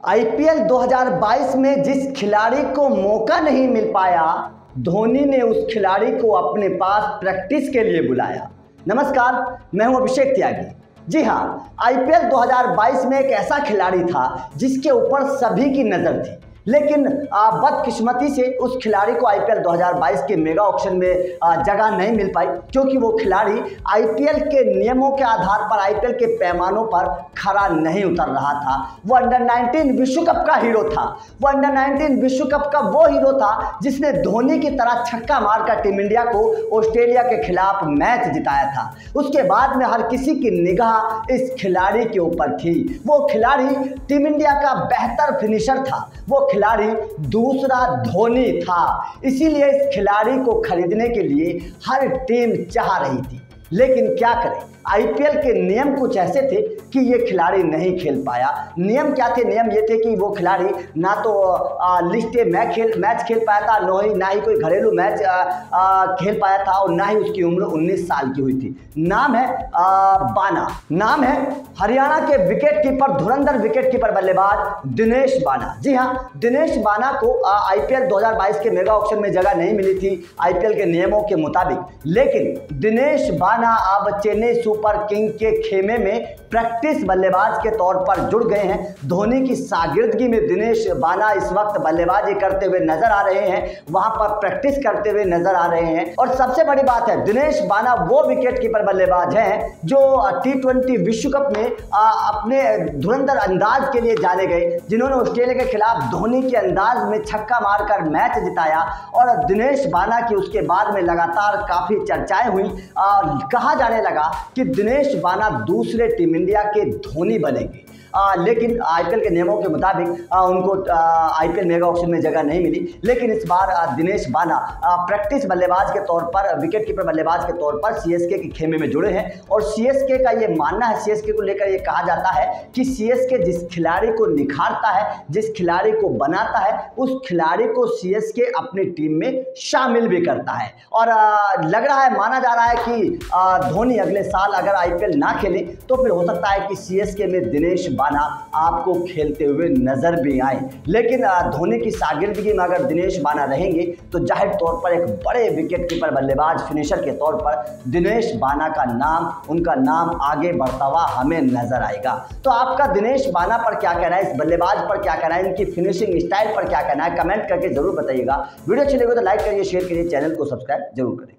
IPL 2022 में जिस खिलाड़ी को मौका नहीं मिल पाया, धोनी ने उस खिलाड़ी को अपने पास प्रैक्टिस के लिए बुलाया। नमस्कार, मैं हूं अभिषेक त्यागी। जी हाँ, आईपीएल 2022 में एक ऐसा खिलाड़ी था जिसके ऊपर सभी की नज़र थी, लेकिन बदकिस्मती से उस खिलाड़ी को आईपीएल 2022 के मेगा ऑक्शन में जगह नहीं मिल पाई, क्योंकि वो खिलाड़ी आईपीएल के नियमों के आधार पर, आईपीएल के पैमानों पर खरा नहीं उतर रहा था। वो अंडर 19 विश्व कप का हीरो था। वो अंडर 19 विश्व कप का वो हीरो था जिसने धोनी की तरह छक्का मारकर टीम इंडिया को ऑस्ट्रेलिया के खिलाफ मैच जिताया था। उसके बाद में हर किसी की निगाह इस खिलाड़ी के ऊपर थी। वो खिलाड़ी टीम इंडिया का बेहतर फिनिशर था। वो खिलाड़ी दूसरा धोनी था। इसीलिए इस खिलाड़ी को खरीदने के लिए हर टीम चाह रही थी, लेकिन क्या करें, आईपीएल के नियम कुछ ऐसे थे कि ये खिलाड़ी नहीं खेल पाया। नियम क्या थे? नियम ये थे कि वो खिलाड़ी ना तो लिस्ट मैच खेल पाया था, ना ही कोई घरेलू मैच खेल पाया था, और ना ही उसकी उम्र 19 साल की हुई थी। नाम है बाना, नाम है हरियाणा के विकेट कीपर, धुरंधर विकेट कीपर बल्लेबाज दिनेश बाना। जी हाँ, दिनेश बाना को आईपीएल 2022 के मेगा ऑक्शन में जगह नहीं मिली थी आईपीएल के नियमों के मुताबिक, लेकिन दिनेश बाना अब चेन्नई सुपर किंग के खेमे में प्रैक्टिस बल्लेबाज के तौर पर जुड़ गए हैं। धोनी की शागिर्दगी में दिनेश बाना इस वक्त बल्लेबाजी करते हुए नजर आ रहे हैं, वहां पर प्रैक्टिस करते हुए नजर आ रहे हैं। और सबसे बड़ी बात है, दिनेश बाना वो विकेट कीपर बल्लेबाज हैं जो T20 विश्व कप में अपने धुरंधर अंदाज के लिए जाने गए, जिन्होंने ऑस्ट्रेलिया के खिलाफ धोनी के अंदाज में छक्का मारकर मैच जिताया। और दिनेश बाना की उसके बाद में लगातार काफी चर्चाएं हुई। कहा जाने लगा कि दिनेश बाना दूसरे टीम इंडिया के धोनी बनेंगे, लेकिन आईपीएल के नियमों के मुताबिक उनको आईपीएल मेगा ऑक्शन में जगह नहीं मिली। लेकिन इस बार दिनेश बाना प्रैक्टिस बल्लेबाज के तौर पर, विकेट कीपर बल्लेबाज के तौर पर सीएसके के खेमे में जुड़े हैं। और सीएसके का ये मानना है, सीएसके को लेकर ये कहा जाता है कि सीएसके जिस खिलाड़ी को निखारता है, जिस खिलाड़ी को बनाता है, उस खिलाड़ी को सीएसके अपनी टीम में शामिल भी करता है। और लग रहा है, माना जा रहा है कि धोनी अगले साल अगर आईपीएल ना खेले तो फिर हो सकता है कि सीएसके में दिनेश बाना आपको खेलते हुए नजर भी आए। लेकिन धोनी की शागिर्दगी में अगर दिनेश बाना रहेंगे तो जाहिर तौर पर एक बड़े विकेट कीपर बल्लेबाज फिनिशर के तौर पर दिनेश बाना का नाम, उनका नाम आगे बढ़ता हुआ हमें नजर आएगा। तो आपका दिनेश बाना पर क्या कहना है, इस बल्लेबाज पर क्या कहना है, इनकी फिनिशिंग स्टाइल पर क्या कहना है, कमेंट करके जरूर बताइएगा। वीडियो अच्छी लगे तो लाइक करिए, शेयर करिए, चैनल को सब्सक्राइब जरूर करें।